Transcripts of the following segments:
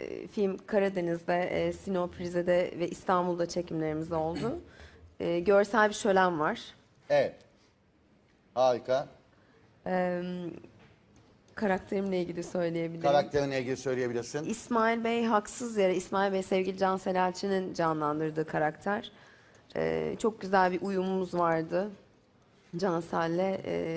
film Karadeniz'de, Sinop, Rize'de ve İstanbul'da çekimlerimiz oldu. Görsel bir şölen var. Evet. Harika. Karakterimle ilgili söyleyebilirim. Karakterinle ilgili söyleyebilirsin. İsmail Bey haksız yere, İsmail Bey sevgili Cansel Elçi'nin canlandırdığı karakter. Çok güzel bir uyumumuz vardı Cansel'le.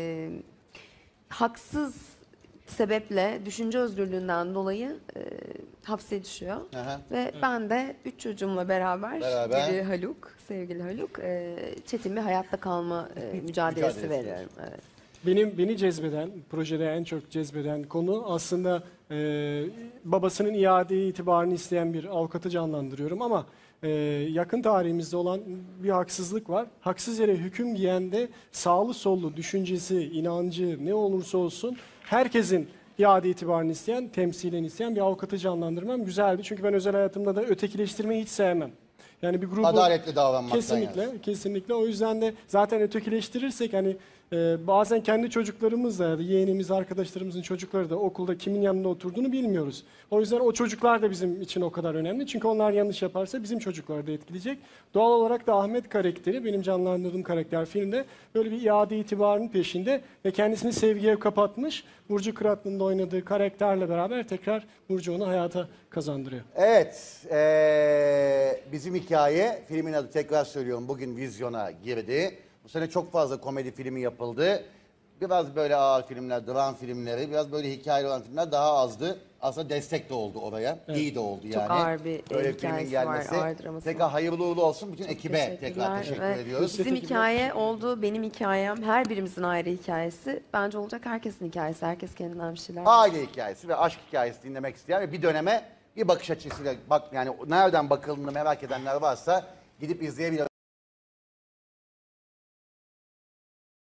Haksız sebeple düşünce özgürlüğünden dolayı hapse düşüyor. Aha. Ve ben de 3 çocuğumla beraber biri Haluk, sevgili Haluk, çetin bir hayatta kalma mücadelesi veriyorum. Evet. Beni cezbeden, projede en çok cezbeden konu aslında babasının iade itibarını isteyen bir avukatı canlandırıyorum ama yakın tarihimizde olan bir haksızlık var. Haksız yere hüküm giyen de sağlı sollu düşüncesi, inancı ne olursa olsun herkesin iade itibarını isteyen, temsilen isteyen bir avukatı canlandırmam güzeldi. Çünkü ben özel hayatımda da ötekileştirmeyi hiç sevmem. Yani bir grubu Adaletli davranmaktan kesinlikle, yani. kesinlikle. O yüzden de zaten ötekileştirirsek hani bazen kendi çocuklarımız da ya da yeğenimiz, arkadaşlarımızın çocukları da okulda kimin yanında oturduğunu bilmiyoruz. O yüzden o çocuklar da bizim için o kadar önemli. Çünkü onlar yanlış yaparsa bizim çocukları da etkileyecek. Doğal olarak da Ahmet karakteri, benim canlandırdığım karakter filmde böyle bir iade itibarının peşinde ve kendisini sevgiye kapatmış. Burcu Kıratlı'nın da oynadığı karakterle beraber tekrar Burcu onu hayata kazandırıyor. Evet. Bizim hikaye, filmin adı tekrar söylüyorum, bugün vizyona girdi. Bu sene çok fazla komedi filmi yapıldı. Biraz böyle ağır filmler, dram filmleri, biraz böyle hikayeli olan filmler daha azdı. Aslında destek de oldu oraya. Evet. İyi de oldu yani. Çok ağır bir böyle hikayesi filmin var, gelmesi. ağır draması Tekrar var. hayırlı uğurlu olsun bütün ekibe tekrar teşekkür ediyoruz. Bizim hikaye oldu, benim hikayem, her birimizin ayrı hikayesi. Bence olacak herkesin hikayesi, herkes kendinden bir şeyler. Aile hikayesi ve aşk hikayesi dinlemek isteyen ve bir döneme bir bakış açısıyla bak yani nereden bakıldığını merak edenler varsa gidip izleyebilir.